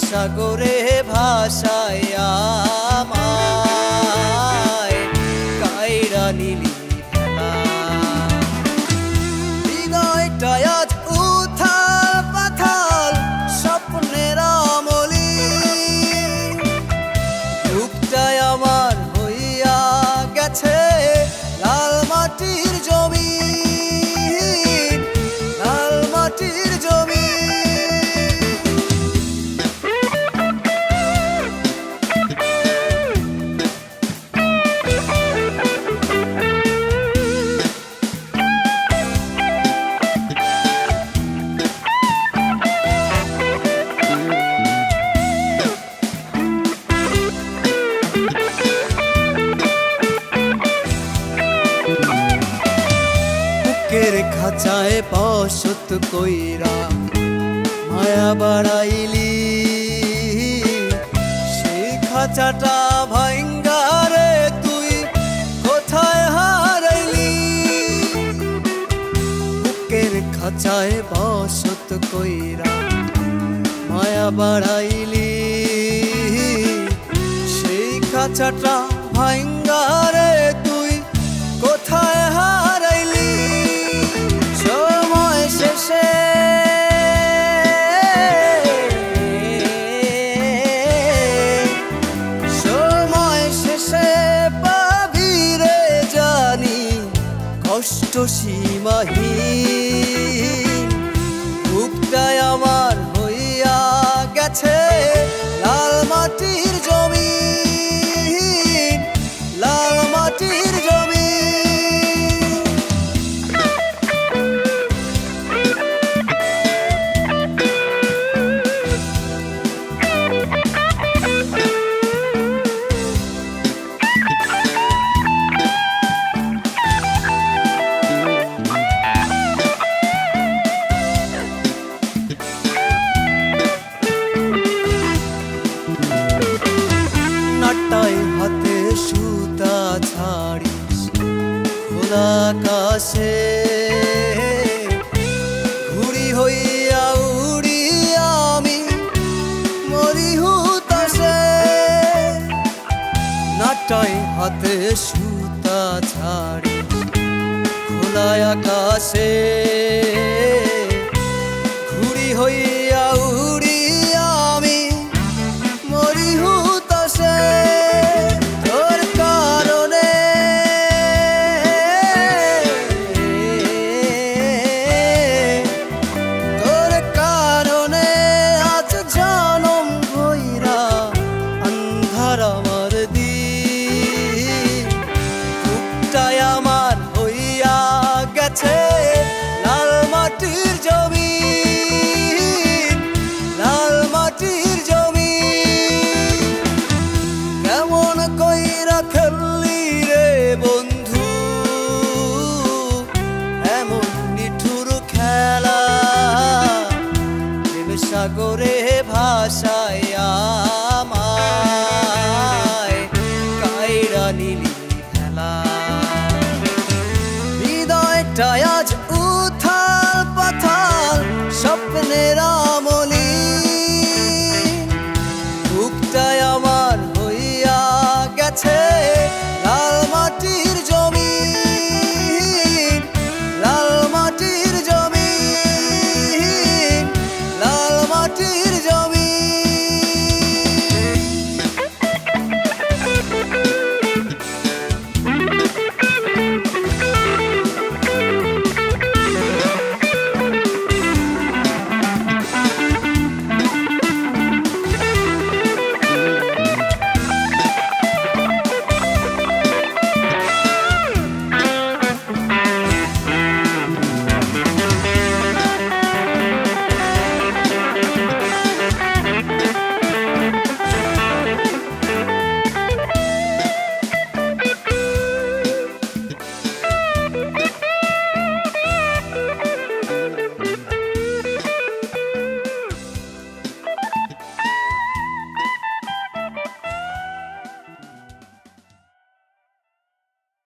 সাগরে ভাসায় আমায় কাইরা নিলি ভেলা। হৃদয়টা আজ উথাল পাথাল স্বপ্নের আমলি, বুকটায় আমার হইয়া গেছে লাল মাটির জমি, লাল মাটির জমি। বুকের খাঁচায় বসত কইরা মায়া বাড়াইলি, সেই খাঁচাটা ভাঙ্গা রে তুই কোথায় হারাইলি। বুকের খাঁচায় বসত কইরা মায়া বাড়াইলি, সেই খাঁচাটা ভাঙ্গা রে তুই কোথায় হারাইলি। সময় শেষে সময় শেষে পাবি রে জানি কষ্ট সীমাহীন, বুকটায় আমার হইয়া গেছে লাল মাটির জমি, লাল মাটির জমি। নাটাই হাতে সুতা ছাড়িস খোলা আকাশে, ঘুড়ি হইয়া উড়ি আমি মরি হুতাশে। নাটাই হাতে সুতা ছাড়িস খোলা আকাশে, ঘুড়ি হইয়া উড়ি আমি মরি হুতাশে। তোর কারণে তোর কারণে আজ জনম ভইরা আন্ধার আমার দিন, বুকটায় আমার হইয়া গেছে লাল মাটির জমি, লাল মাটির জমি। কেমন কইরা খেললি রে বন্ধু এমন নিঠুর খেলা, প্রেম সাগরে ভাসায় আমায় কাইরা নিলি ভেলা। হৃদয়টা আজ উথাল পাথাল স্বপ্নের আমলি, বুকটায় আমার হইয়া গেছে লাল মাটির জমি, লাল মাটির জমি, লাল মাটির